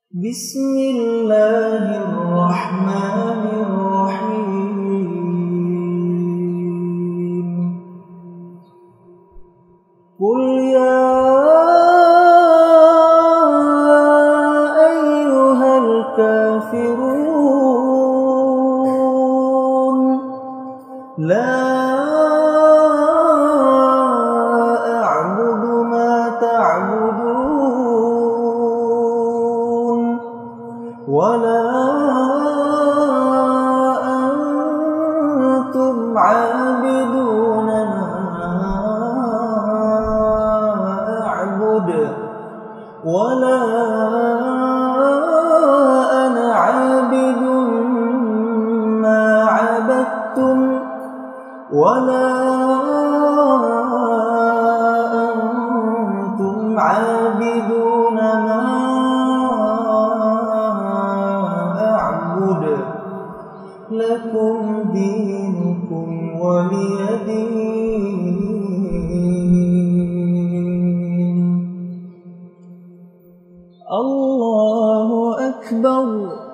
بسم الله الرحمن الرحيم قل يا أيها الكافرون لا أعبد ما تعبدون ولا أنتم عابدون ما أعبد ولا أنا عابد ما عبدتم ولا أنتم عابدون ما أعبد لكم دينكم ولي دين. الله أكبر.